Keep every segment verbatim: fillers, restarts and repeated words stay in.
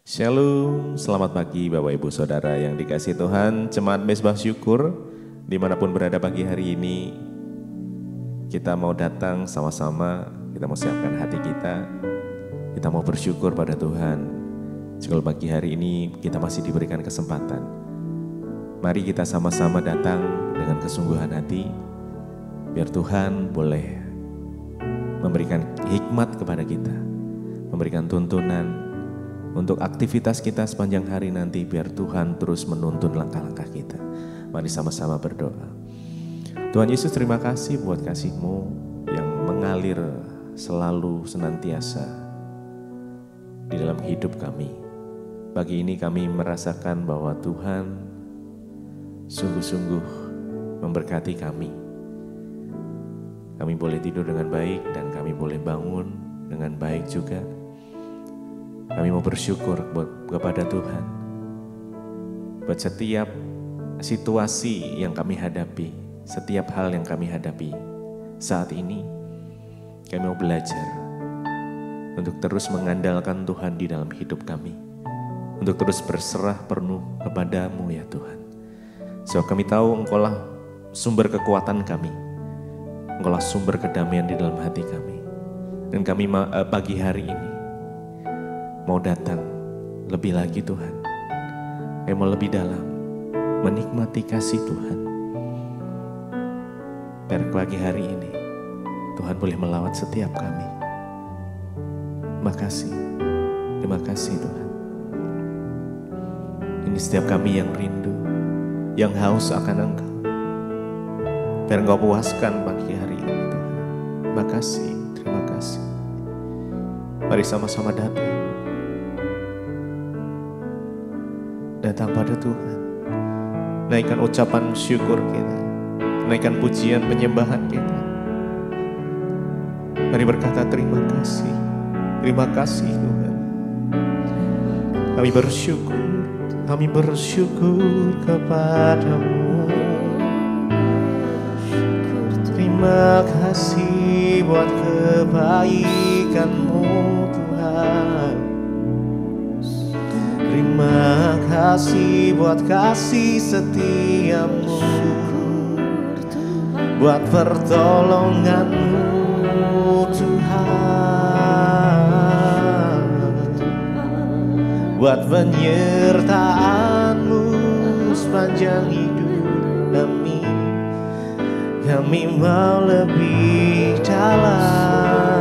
Shalom, selamat pagi Bapak Ibu Saudara yang dikasihi Tuhan. Jemaat Mezbah Syukur, dimanapun berada pagi hari ini, kita mau datang sama-sama, kita mau siapkan hati kita, kita mau bersyukur pada Tuhan. Jika pagi hari ini kita masih diberikan kesempatan, mari kita sama-sama datang dengan kesungguhan hati, biar Tuhan boleh memberikan hikmat kepada kita, memberikan tuntunan, untuk aktivitas kita sepanjang hari nanti, biar Tuhan terus menuntun langkah-langkah kita. Mari sama-sama berdoa. Tuhan Yesus, terima kasih buat kasih-Mu yang mengalir selalu senantiasa di dalam hidup kami. Pagi ini kami merasakan bahwa Tuhan sungguh-sungguh memberkati kami. Kami boleh tidur dengan baik dan kami boleh bangun dengan baik juga. Kami mau bersyukur buat, kepada Tuhan buat setiap situasi yang kami hadapi, setiap hal yang kami hadapi saat ini. Kami mau belajar untuk terus mengandalkan Tuhan di dalam hidup kami, untuk terus berserah penuh kepada-Mu ya Tuhan. Sebab kami tahu Engkaulah sumber kekuatan kami, Engkaulah sumber kedamaian di dalam hati kami. Dan kami pagi hari ini mau datang lebih lagi Tuhan. Kami mau lebih dalam menikmati kasih Tuhan. Biar pagi hari ini Tuhan boleh melawat setiap kami. Terima kasih, terima kasih Tuhan. Ini setiap kami yang rindu, yang haus akan Engkau. Biar Engkau puaskan pagi hari ini Tuhan. Terima kasih, terima kasih. Mari sama-sama datang. Datang pada Tuhan, naikkan ucapan syukur kita, naikkan pujian penyembahan kita. Mari berkata terima kasih, terima kasih Tuhan. Kami bersyukur, kami bersyukur kepadamu. Terima kasih buat kebaikan-Mu Tuhan. Terima kasih buat kasih setia-Mu, buat pertolongan-Mu Tuhan, buat penyertaan-Mu sepanjang hidup kami. Kami mau lebih dalam.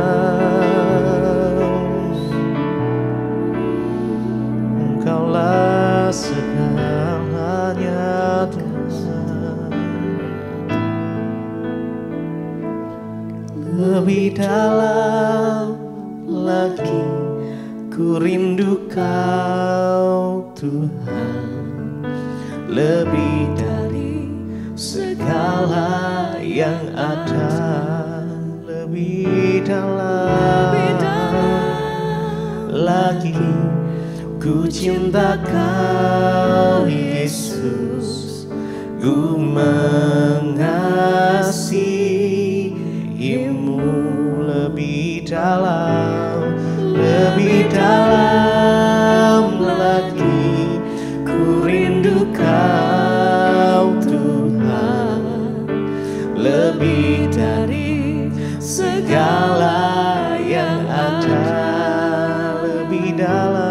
Engkaulah segalanya Tuhan. Lebih dalam lagi ku rindu Kau Tuhan. Lebih dari segala yang ada. Lebih dalam, lebih dalam lagi ku cinta Kau Yesus, ku mengasihi-Mu. Lebih dalam, lebih dalam lagi ku rindu Kau Tuhan. Lebih dari segala yang ada. Lebih dalam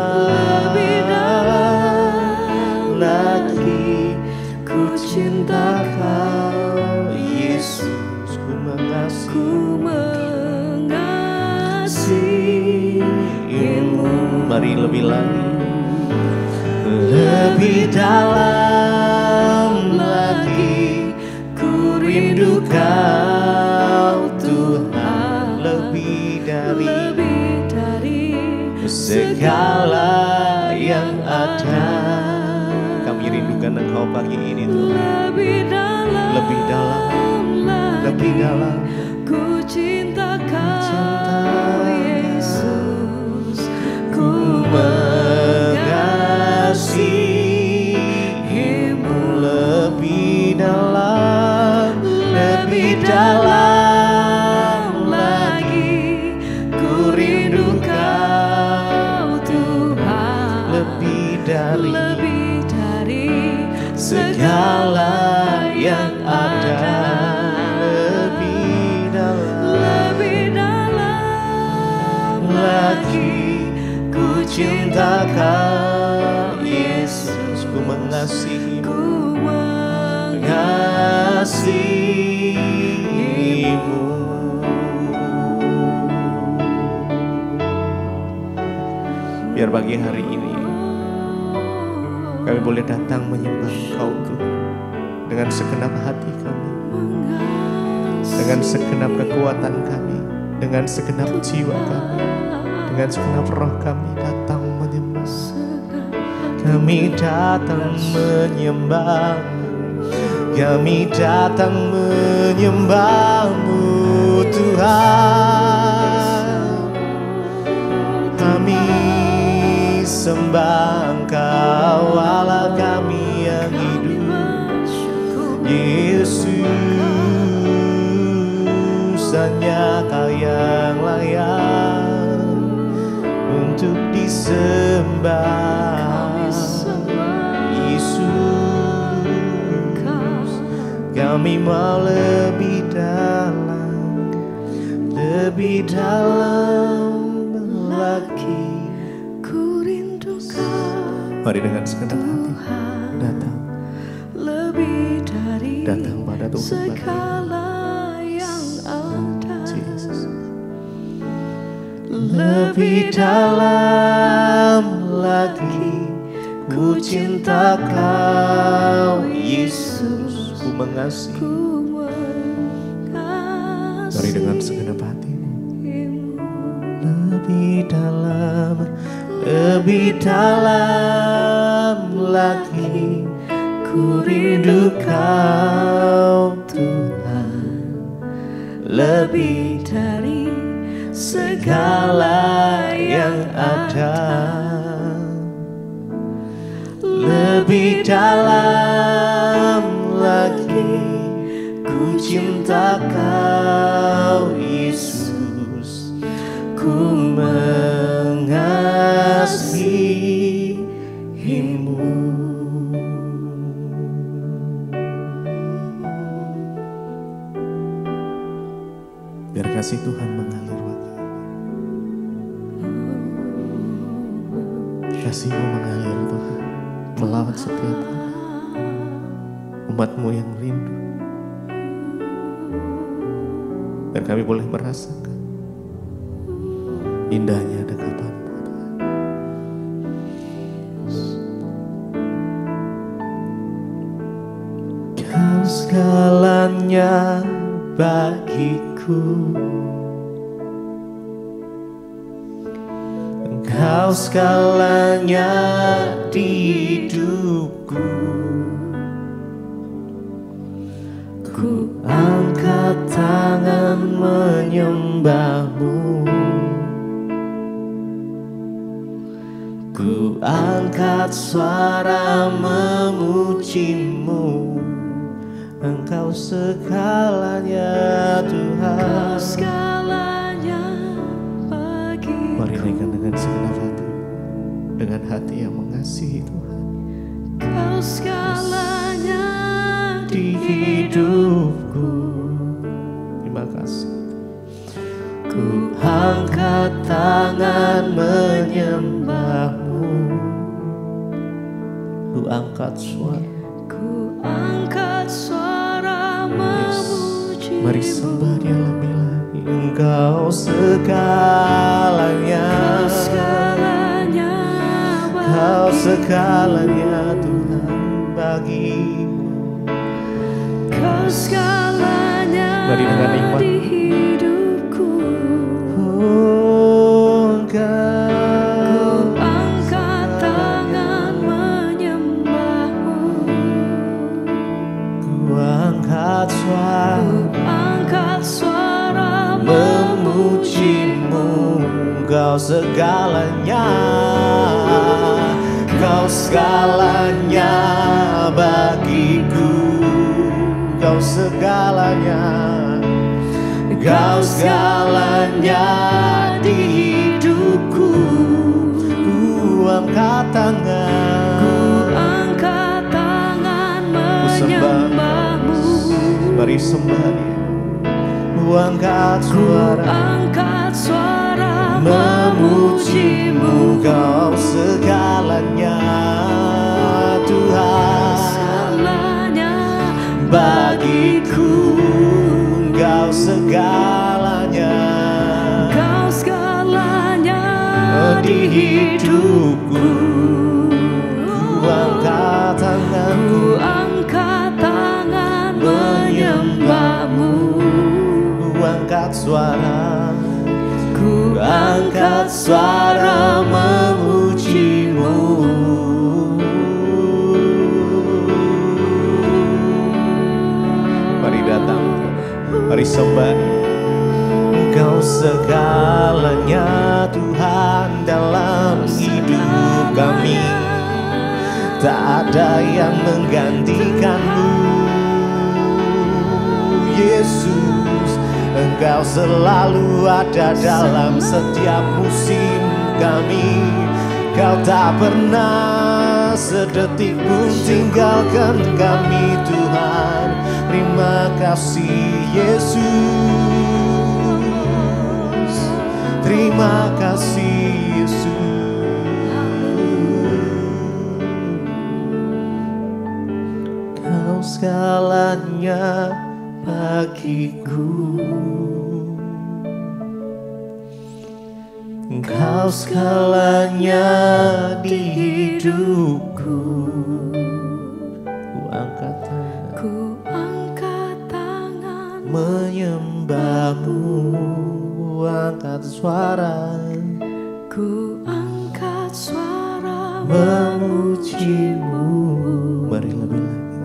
cinta Kau Yesus, ku mengasihi-Mu. Mari lebih lagi, lebih dalam lagi ku rindu Kau Tuhan. Lebih dari, lebih dari segala yang ada. Kami rindukan Engkau pagi ini Tuhan. Lebih dalam, lebih dalam, lebih dalam ku cinta Kau Yesus, ku mengasihi-Mu. Lebih dalam, lebih dalam lagi ku rindu Kau Tuhan. segala yang ada. Lebih dalam, lebih dalam lagi ku cinta Kau Yesus, ku mengasihimu, ku mengasihimu. Biar pagi hari ini kami boleh datang menyembah Kau Tuhan dengan segenap hati kami, dengan segenap kekuatan kami, dengan segenap jiwa kami, dengan segenap roh kami datang menyembah. Kami datang menyembah-Mu, kami datang menyembah-Mu Tuhan. Kami sembah Engkau Allah kami yang hidup, Yesus, hanya Kau yang layak untuk disembah. Yesus, kami mau lebih dalam, lebih dalam lagi. Mari dengan segenap hati datang, lebih dari datang pada Tuhan, segala yang ada. Jesus. Lebih dalam lagi ku cinta Kau Yesus, ku mengasihi. Mari dengan segenap hatimu, lebih dalam, lebih dalam lagi ku rindu Kau Tuhan, lebih dari segala yang ada. Lebih dalam lagi ku cinta Kau Yesus, ku mengasihimu. Biar kasih Tuhan mengalir bagi, kasih-Mu mengalir Tuhan, melawat setiap umat-Mu yang rindu. Dan kami boleh merasakan indahnya dekatan-Mu Tuhan. Kau segalanya bagiku, Engkau segalanya di hidupku. Ku angkat tangan menyembah-Mu, ku angkat suara memuji-Mu. Engkau segalanya Tuhan. Engkau segalanya bagiku. Mari naikkan dengan segenap hati, dengan hati yang mengasihi Tuhan. Kau segalanya di hidupku. Terima kasih. Ku angkat tangan menyembah-Mu, ku angkat suara, ku angkat suara memuji-Mu. Mari sembah Dia lebih lagi. Engkau segalanya, Kau segalanya bagiku. Kau segalanya Tuhan bagiku. Kau segalanya Mari dengan iman di hidupku. Oh, Engkau Ku angkat tangan menyembah-Mu, ku angkat suara, ku angkat suara memuji-Mu. Kau segalanya, Kau segalanya bagiku. Kau segalanya, Kau segalanya di hidupku. Ku angkat tangan, Ku angkat tangan Mari sembah Dia. Ku angkat Ku suara angkat suara memuji-Mu, Kau segalanya Tuhan. segalanya Bagiku Kau segalanya, Kau segalanya di hidupku. Ku angkat tanganku, Ku angkat tangan menyembah-Mu. ku angkat suara, Ku angkat suara memuji-Mu. Mari datang, mari sembah. Kau segalanya Tuhan dalam hidup kami. Tak ada yang menggantikan-Mu, Yesus. Engkau selalu ada dalam setiap musim kami. Kau tak pernah sedetik pun tinggalkan kami Tuhan. Terima kasih Yesus, terima kasih Yesus. Kau segalanya bagiku, Kau segalanya di hidupku. Ku angkat tangan, Ku angkat tangan menyembah-Mu. Ku angkat suara, Ku angkat suara memuji-Mu. Mari lebih lagi.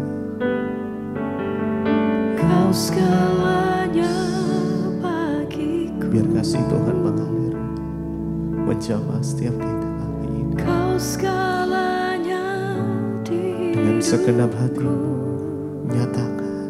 Kau segalanya bagiku. Biar kasih Tuhan mengalir menjamah setiap kita hari ini. Kau segalanya di Dengan segenap hati nyatakan.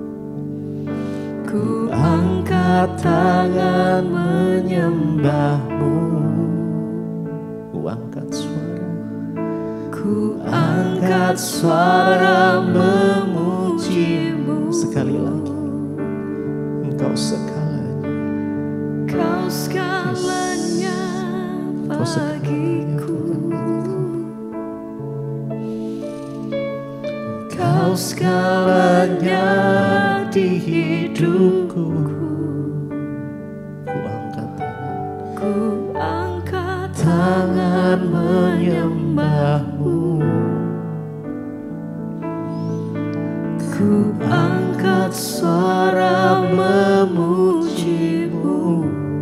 Ku Angkat tangan menyembah-Mu. Ku angkat suara, Ku angkat suara memuji-Mu. Sekali lagi. Engkau segalanya, Kau segalanya Kau segalanya bagiku. Tuhan. Kau segalanya di hidupku. Ku angkat tangan, Ku angkat tangan menyembah-Mu. Ku angkat suara memuji-Mu.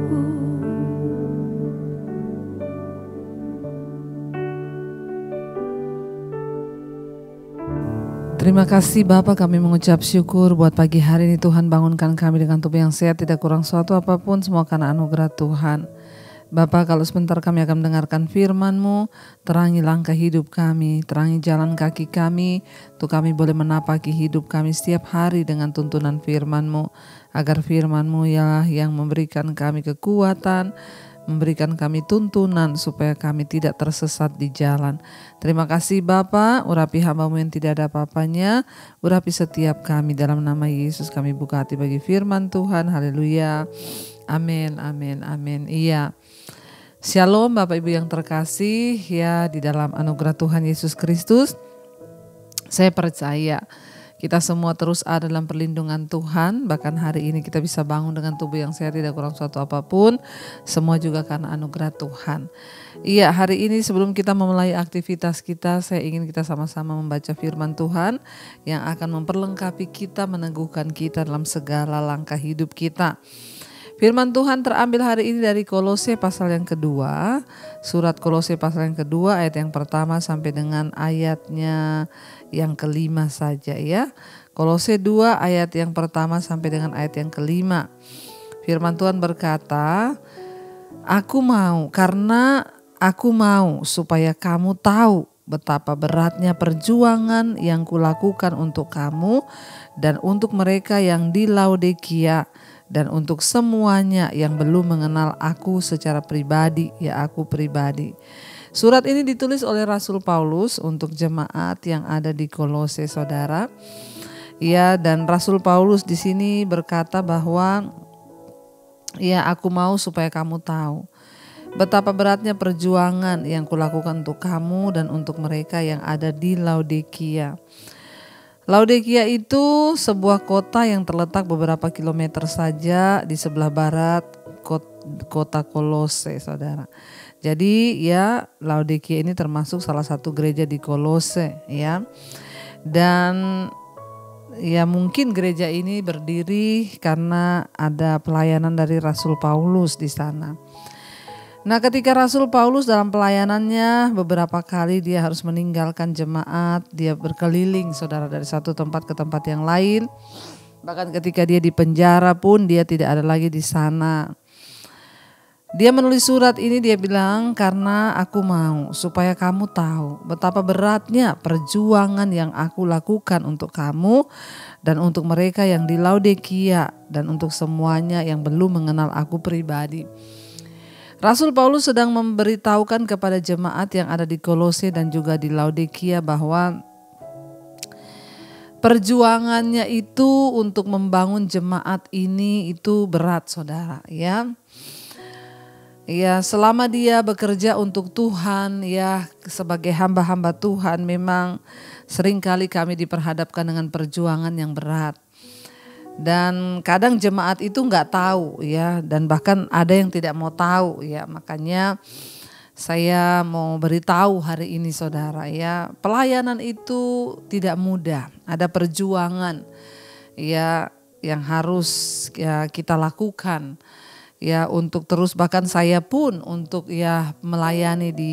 Terima kasih Bapa, kami mengucap syukur buat pagi hari ini. Tuhan bangunkan kami dengan tubuh yang sehat, tidak kurang suatu apapun, semua karena anugerah Tuhan. Bapa, kalau sebentar kami akan mendengarkan firman-Mu, terangi langkah hidup kami, terangi jalan kaki kami, untuk kami boleh menapaki hidup kami setiap hari dengan tuntunan firman-Mu, agar firman-Mu ialah yang memberikan kami kekuatan, memberikan kami tuntunan supaya kami tidak tersesat di jalan. Terima kasih Bapa, urapi hamba-Mu yang tidak ada apa-apanya, urapi setiap kami dalam nama Yesus. Kami buka hati bagi firman Tuhan, haleluya, amin, amin, amin. Iya, shalom Bapak Ibu yang terkasih, ya di dalam anugerah Tuhan Yesus Kristus. Saya percaya kita semua terus ada dalam perlindungan Tuhan. Bahkan hari ini kita bisa bangun dengan tubuh yang sehat, tidak kurang suatu apapun. Semua juga karena anugerah Tuhan. Iya, hari ini sebelum kita memulai aktivitas kita, saya ingin kita sama-sama membaca firman Tuhan yang akan memperlengkapi kita, meneguhkan kita dalam segala langkah hidup kita. Firman Tuhan terambil hari ini dari Kolose pasal yang kedua. Surat Kolose pasal yang kedua ayat yang pertama sampai dengan ayatnya yang kelima saja ya. Kolose dua ayat yang pertama sampai dengan ayat yang kelima. Firman Tuhan berkata, "Aku mau, karena aku mau supaya kamu tahu betapa beratnya perjuangan yang kulakukan untuk kamu dan untuk mereka yang di Laodikia, dan untuk semuanya yang belum mengenal aku secara pribadi," ya aku pribadi. Surat ini ditulis oleh Rasul Paulus untuk jemaat yang ada di Kolose, saudara. Ya, dan Rasul Paulus di sini berkata bahwa ya aku mau supaya kamu tahu betapa beratnya perjuangan yang kulakukan untuk kamu dan untuk mereka yang ada di Laodikia. Laodikia itu sebuah kota yang terletak beberapa kilometer saja di sebelah barat kota Kolose, saudara. Jadi ya Laodikia ini termasuk salah satu gereja di Kolose, ya. Dan ya mungkin gereja ini berdiri karena ada pelayanan dari Rasul Paulus di sana. Nah, ketika Rasul Paulus dalam pelayanannya beberapa kali dia harus meninggalkan jemaat, dia berkeliling saudara dari satu tempat ke tempat yang lain. Bahkan ketika dia di penjara pun dia tidak ada lagi di sana. Dia menulis surat ini, dia bilang, karena aku mau supaya kamu tahu betapa beratnya perjuangan yang aku lakukan untuk kamu dan untuk mereka yang di Laodikia dan untuk semuanya yang belum mengenal aku pribadi. Rasul Paulus sedang memberitahukan kepada jemaat yang ada di Kolose dan juga di Laodikia bahwa perjuangannya itu untuk membangun jemaat ini itu berat, saudara, ya. Ya, selama dia bekerja untuk Tuhan, ya sebagai hamba-hamba Tuhan, memang seringkali kami diperhadapkan dengan perjuangan yang berat. Dan kadang jemaat itu nggak tahu, ya, dan bahkan ada yang tidak mau tahu, ya. Makanya saya mau beritahu hari ini, saudara, ya, pelayanan itu tidak mudah, ada perjuangan, ya, yang harus ya kita lakukan, ya, untuk terus, bahkan saya pun untuk ya melayani di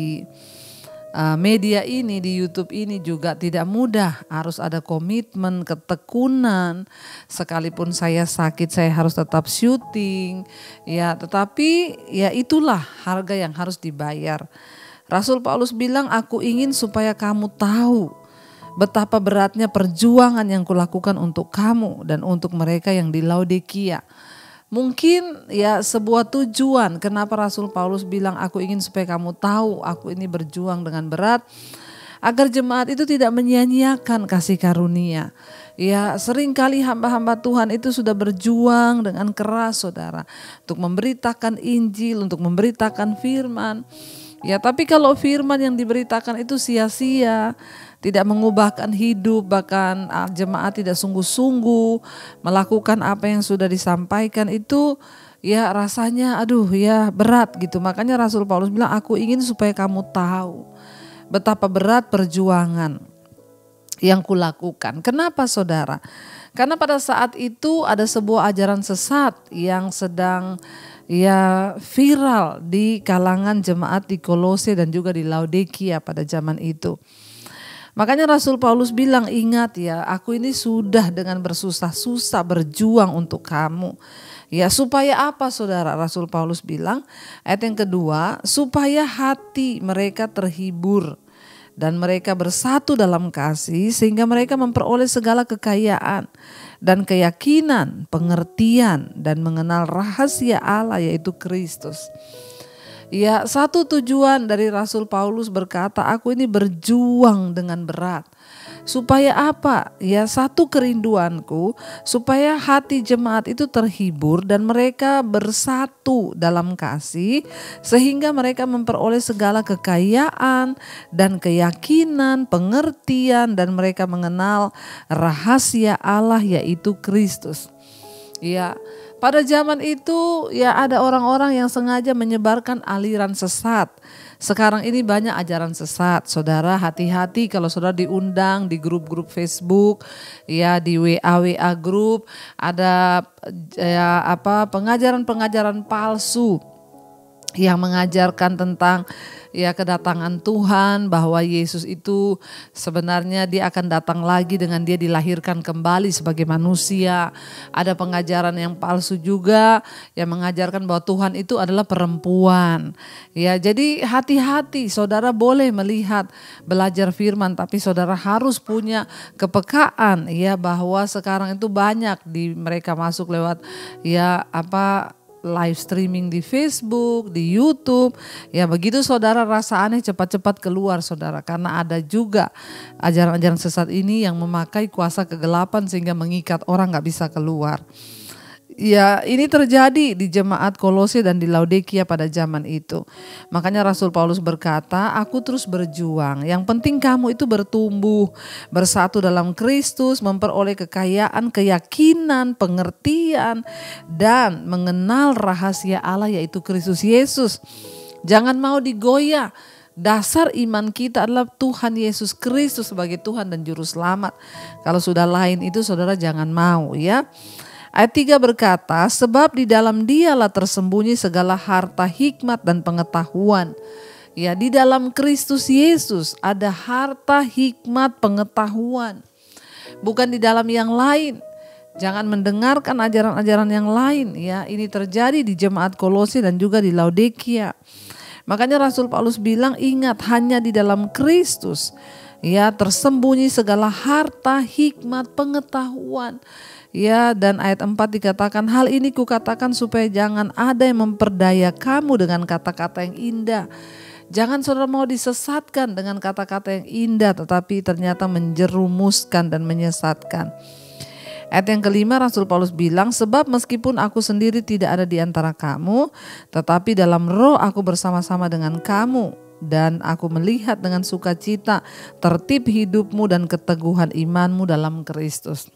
Uh, media ini, di YouTube ini juga tidak mudah, harus ada komitmen, ketekunan. Sekalipun saya sakit, saya harus tetap syuting, ya. Tetapi ya itulah harga yang harus dibayar. Rasul Paulus bilang, aku ingin supaya kamu tahu betapa beratnya perjuangan yang kulakukan untuk kamu dan untuk mereka yang di Laodikia. Mungkin ya sebuah tujuan kenapa Rasul Paulus bilang aku ingin supaya kamu tahu aku ini berjuang dengan berat, agar jemaat itu tidak menyia-nyiakan kasih karunia. Ya, seringkali hamba-hamba Tuhan itu sudah berjuang dengan keras, saudara, untuk memberitakan Injil, untuk memberitakan firman. Ya, tapi kalau firman yang diberitakan itu sia-sia, tidak mengubahkan hidup, bahkan jemaat tidak sungguh-sungguh melakukan apa yang sudah disampaikan, itu ya rasanya aduh ya berat gitu. Makanya Rasul Paulus bilang, aku ingin supaya kamu tahu betapa berat perjuangan yang kulakukan. Kenapa, saudara? Karena pada saat itu ada sebuah ajaran sesat yang sedang ya viral di kalangan jemaat di Kolose dan juga di Laodikia pada zaman itu. Makanya Rasul Paulus bilang, ingat ya, aku ini sudah dengan bersusah-susah berjuang untuk kamu. Ya, supaya apa, saudara? Rasul Paulus bilang, ayat yang kedua, supaya hati mereka terhibur dan mereka bersatu dalam kasih, sehingga mereka memperoleh segala kekayaan dan keyakinan, pengertian dan mengenal rahasia Allah, yaitu Kristus. Ya, satu tujuan dari Rasul Paulus berkata, aku ini berjuang dengan berat. Supaya apa? Ya, satu kerinduanku supaya hati jemaat itu terhibur dan mereka bersatu dalam kasih, sehingga mereka memperoleh segala kekayaan dan keyakinan, pengertian, dan mereka mengenal rahasia Allah, yaitu Kristus. Ya, pada zaman itu ya ada orang-orang yang sengaja menyebarkan aliran sesat. Sekarang ini banyak ajaran sesat, saudara. Hati-hati kalau saudara diundang di grup-grup Facebook, ya di W A W A grup, ada ya apa pengajaran-pengajaran palsu yang mengajarkan tentang ya kedatangan Tuhan, bahwa Yesus itu sebenarnya dia akan datang lagi dengan dia dilahirkan kembali sebagai manusia. Ada pengajaran yang palsu juga yang mengajarkan bahwa Tuhan itu adalah perempuan. Ya, jadi hati-hati, saudara boleh melihat, belajar firman, tapi saudara harus punya kepekaan ya, bahwa sekarang itu banyak di mereka masuk lewat ya apa live streaming di Facebook, di YouTube. Ya begitu saudara rasa aneh cepat-cepat keluar saudara. Karena ada juga ajaran-ajaran sesat ini yang memakai kuasa kegelapan sehingga mengikat orang gak bisa keluar. Ya ini terjadi di jemaat Kolose dan di Laodikia pada zaman itu. Makanya Rasul Paulus berkata, aku terus berjuang. Yang penting kamu itu bertumbuh, bersatu dalam Kristus, memperoleh kekayaan, keyakinan, pengertian, dan mengenal rahasia Allah yaitu Kristus Yesus. Jangan mau digoyah. Dasar iman kita adalah Tuhan Yesus Kristus sebagai Tuhan dan Juru Selamat. Kalau sudah lain itu saudara jangan mau ya. Ayat tiga berkata, sebab di dalam Dialah tersembunyi segala harta hikmat dan pengetahuan. Ya, di dalam Kristus Yesus ada harta hikmat pengetahuan. Bukan di dalam yang lain. Jangan mendengarkan ajaran-ajaran yang lain ya. Ini terjadi di jemaat Kolose dan juga di Laodikia. Makanya Rasul Paulus bilang, ingat hanya di dalam Kristus ya tersembunyi segala harta hikmat pengetahuan. Ya, dan ayat empat dikatakan, hal ini kukatakan supaya jangan ada yang memperdaya kamu dengan kata-kata yang indah. Jangan saudara mau disesatkan dengan kata-kata yang indah tetapi ternyata menjerumuskan dan menyesatkan. Ayat yang kelima Rasul Paulus bilang, sebab meskipun aku sendiri tidak ada di antara kamu, tetapi dalam roh aku bersama-sama dengan kamu. Dan aku melihat dengan sukacita tertib hidupmu dan keteguhan imanmu dalam Kristus.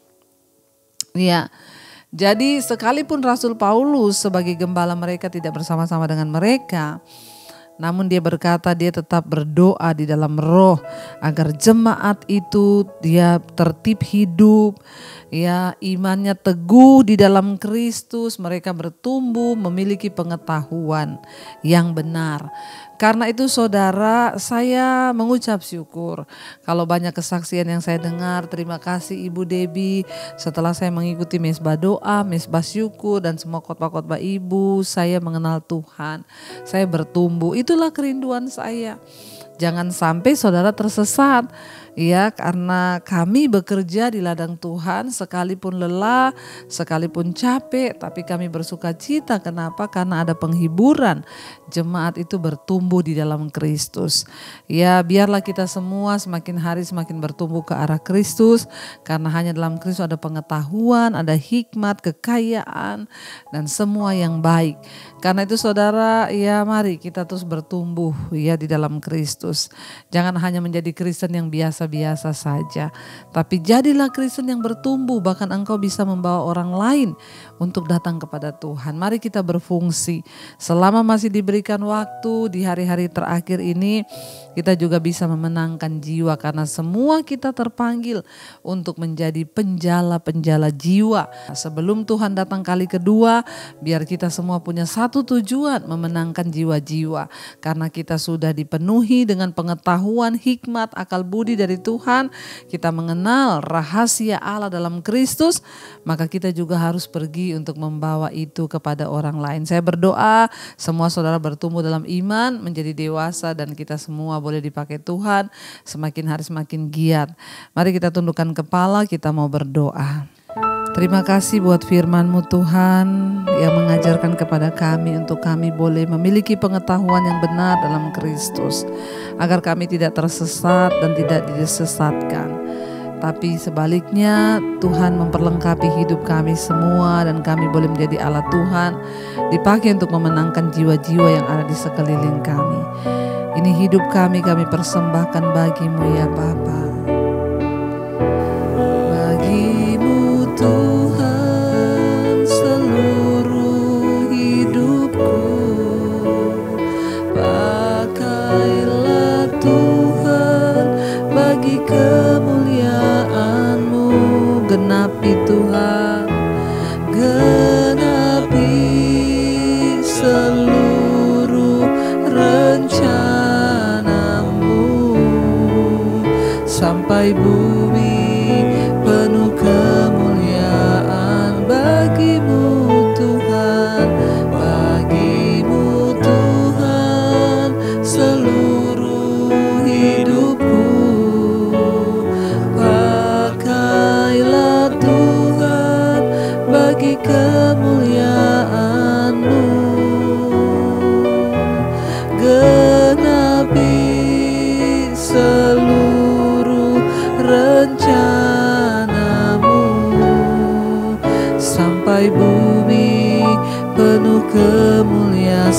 Ya, jadi sekalipun Rasul Paulus sebagai gembala mereka tidak bersama-sama dengan mereka, namun dia berkata dia tetap berdoa di dalam roh agar jemaat itu dia tertib hidup, ya imannya teguh di dalam Kristus, mereka bertumbuh memiliki pengetahuan yang benar. Karena itu saudara, saya mengucap syukur kalau banyak kesaksian yang saya dengar. Terima kasih Ibu Debbie, setelah saya mengikuti mesbah doa, mesbah syukur dan semua khotbah-khotbah Ibu, saya mengenal Tuhan, saya bertumbuh. Itulah kerinduan saya. Jangan sampai saudara tersesat ya, karena kami bekerja di ladang Tuhan sekalipun lelah, sekalipun capek, tapi kami bersuka cita. Kenapa? Karena ada penghiburan. Jemaat itu bertumbuh di dalam Kristus. Ya, biarlah kita semua semakin hari semakin bertumbuh ke arah Kristus, karena hanya dalam Kristus ada pengetahuan, ada hikmat, kekayaan, dan semua yang baik. Karena itu saudara, ya mari kita terus bertumbuh ya di dalam Kristus. Jangan hanya menjadi Kristen yang biasa-biasa saja, tapi jadilah Kristen yang bertumbuh, bahkan engkau bisa membawa orang lain untuk datang kepada Tuhan. Mari kita berfungsi selama masih diberikan waktu di hari-hari terakhir ini. Kita juga bisa memenangkan jiwa, karena semua kita terpanggil untuk menjadi penjala-penjala jiwa. Sebelum Tuhan datang kali kedua, biar kita semua punya satu tujuan, memenangkan jiwa-jiwa. Karena kita sudah dipenuhi dengan pengetahuan, hikmat, akal budi dari Tuhan, kita mengenal rahasia Allah dalam Kristus, maka kita juga harus pergi untuk membawa itu kepada orang lain. Saya berdoa semua saudara bertumbuh dalam iman, menjadi dewasa, dan kita semua boleh dipakai Tuhan semakin hari semakin giat. Mari kita tundukkan kepala, kita mau berdoa. Terima kasih buat firman-Mu Tuhan yang mengajarkan kepada kami untuk kami boleh memiliki pengetahuan yang benar dalam Kristus, agar kami tidak tersesat dan tidak disesatkan. Tapi sebaliknya Tuhan memperlengkapi hidup kami semua, dan kami boleh menjadi alat Tuhan, dipakai untuk memenangkan jiwa-jiwa yang ada di sekeliling kami. Ini hidup kami, kami persembahkan bagi-Mu ya Bapa. Bagi-Mu Tuhan seluruh hidupku, pakailah Tuhan bagi kemuliaan-Mu. Genapi Tuhan, genapi seluruh rencana-Mu, sampai bumi penuh kemuliaan. Bagi-Mu Tuhan, bagi-Mu Tuhan seluruh hidupku, pakailah Tuhan bagi kemuliaan-Mu.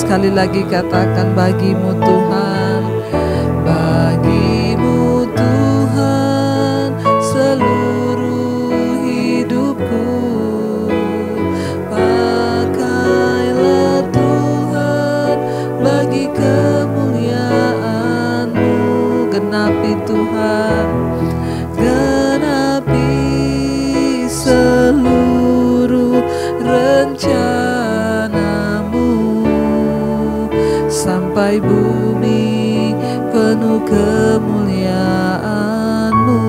sekali lagi katakan bagimu Tuhan, bagimu Tuhan seluruh hidupku. Pakailah Tuhan bagi kemuliaan-Mu. Genapi Tuhan, genapi seluruh rencana-Mu, sampai bumi penuh kemuliaan-Mu.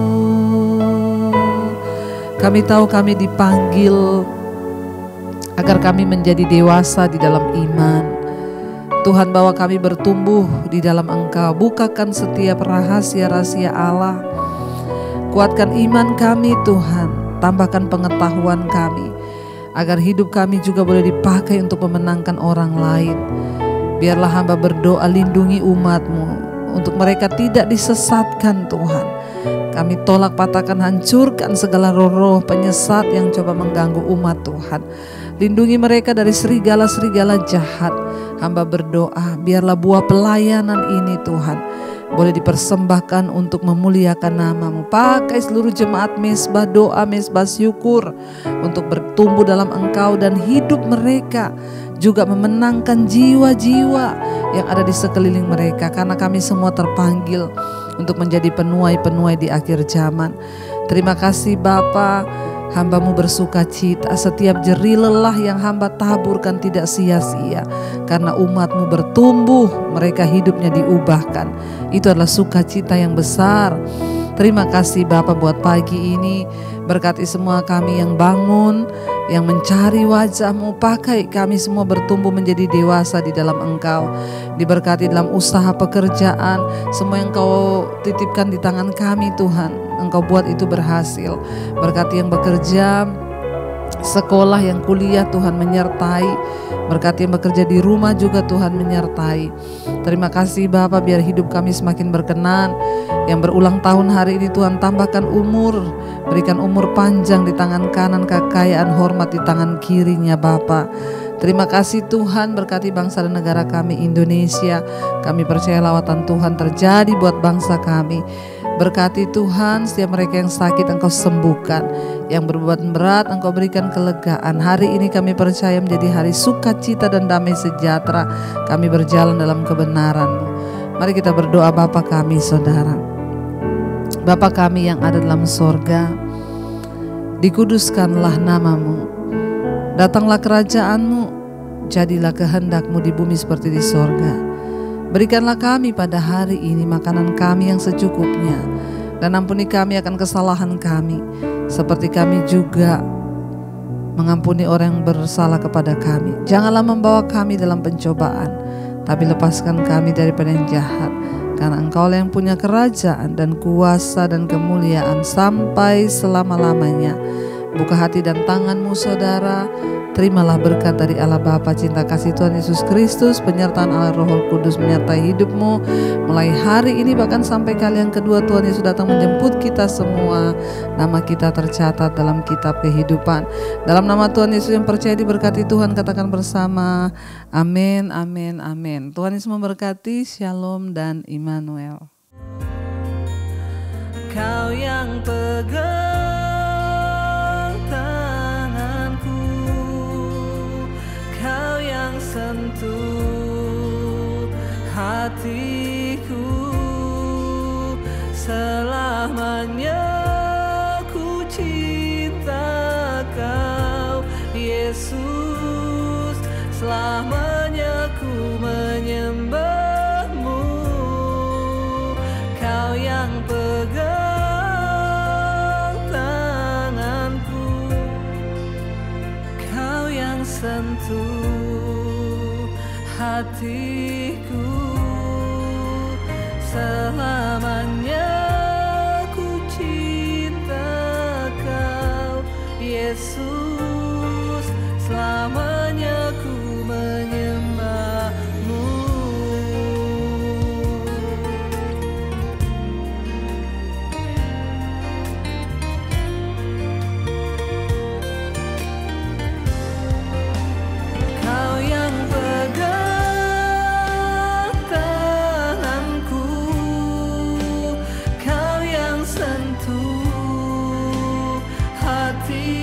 Kami tahu kami dipanggil agar kami menjadi dewasa di dalam iman. Tuhan, bawa kami bertumbuh di dalam Engkau. Bukakan setiap rahasia-rahasia Allah. Kuatkan iman kami Tuhan, tambahkan pengetahuan kami, agar hidup kami juga boleh dipakai untuk memenangkan orang lain. Biarlah hamba berdoa, lindungi umat-Mu, untuk mereka tidak disesatkan Tuhan. Kami tolak, patahkan, hancurkan segala roh-roh penyesat yang coba mengganggu umat Tuhan. Lindungi mereka dari serigala-serigala jahat. Hamba berdoa, biarlah buah pelayanan ini Tuhan boleh dipersembahkan untuk memuliakan nama-Mu. Pakai seluruh jemaat Mesbah Doa, Mesbah Syukur untuk bertumbuh dalam Engkau, dan hidup mereka juga memenangkan jiwa-jiwa yang ada di sekeliling mereka, karena kami semua terpanggil untuk menjadi penuai-penuai di akhir zaman. Terima kasih Bapa, hamba-Mu bersuka cita setiap jerih lelah yang hamba taburkan tidak sia-sia, karena umat-Mu bertumbuh, mereka hidupnya diubahkan. Itu adalah sukacita yang besar. Terima kasih Bapa buat pagi ini. Berkati semua kami yang bangun, yang mencari wajah-Mu. Pakai kami semua bertumbuh menjadi dewasa di dalam Engkau. Diberkati dalam usaha pekerjaan, semua yang Kau titipkan di tangan kami Tuhan, Engkau buat itu berhasil. Berkati yang bekerja, sekolah, yang kuliah, Tuhan menyertai. Berkati yang bekerja di rumah juga Tuhan menyertai. Terima kasih Bapa, biar hidup kami semakin berkenan. Yang berulang tahun hari ini Tuhan tambahkan umur, berikan umur panjang di tangan kanan, kekayaan hormat di tangan kirinya Bapa. Terima kasih Tuhan, berkati bangsa dan negara kami Indonesia. Kami percaya lawatan Tuhan terjadi buat bangsa kami. Berkati Tuhan, setiap mereka yang sakit Engkau sembuhkan, yang berbeban berat Engkau berikan kelegaan. Hari ini kami percaya menjadi hari sukacita dan damai sejahtera. Kami berjalan dalam kebenaran-Mu. Mari kita berdoa. Bapa kami saudara, Bapa kami yang ada dalam sorga, dikuduskanlah nama-Mu, datanglah kerajaan-Mu, jadilah kehendak-Mu di bumi seperti di sorga. Berikanlah kami pada hari ini makanan kami yang secukupnya, dan ampuni kami akan kesalahan kami, seperti kami juga mengampuni orang yang bersalah kepada kami. Janganlah membawa kami dalam pencobaan, tapi lepaskan kami daripada yang jahat, karena Engkau yang punya kerajaan dan kuasa dan kemuliaan sampai selama-lamanya. Buka hati dan tangan-Mu saudara. Terimalah berkat dari Allah Bapa, cinta kasih Tuhan Yesus Kristus, penyertaan Allah Roh Kudus menyertai hidupmu mulai hari ini bahkan sampai kali yang kedua Tuhan Yesus datang menjemput kita semua. Nama kita tercatat dalam kitab kehidupan. Dalam nama Tuhan Yesus yang percaya diberkati Tuhan, katakan bersama amin, amin, amin. Tuhan Yesus memberkati. Shalom dan Immanuel. Kau yang pegang sentuh hatiku, selamanya ku cinta Kau Yesus, selamanya ku menyembah-Mu. Kau yang pegang tanganku, Kau yang sentuh hatiku, selamanya ku cinta Kau Yesus, selamanya ku menyembah-Mu. Kau yang pegang kasih